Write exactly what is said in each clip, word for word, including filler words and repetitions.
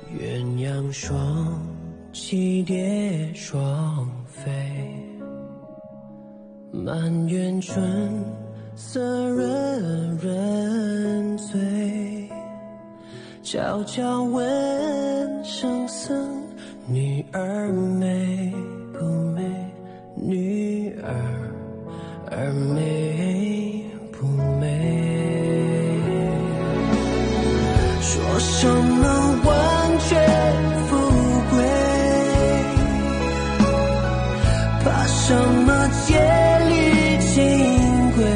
鸳鸯双栖蝶双飞，满园春色润润醉。悄悄问圣僧，女儿美不美？女儿儿美不美？说什么万卷富贵，怕什么千里情归？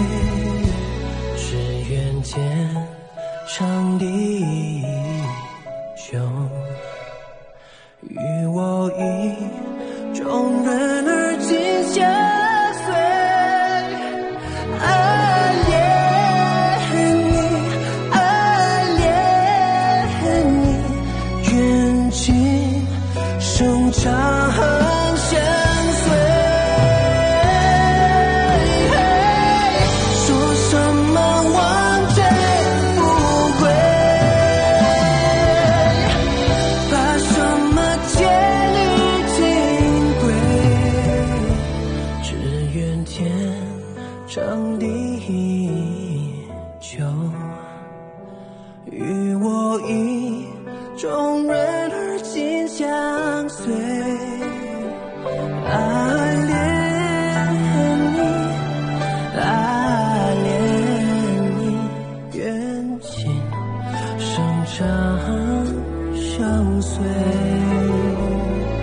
只愿天长地久，与我意中人儿紧相随。爱恋你，爱恋你，愿今生长相随。说什么万卷富贵，怕什么千里情归？只愿天长地久，与我意中人儿紧相随。爱恋你，爱恋你，愿今生长相随。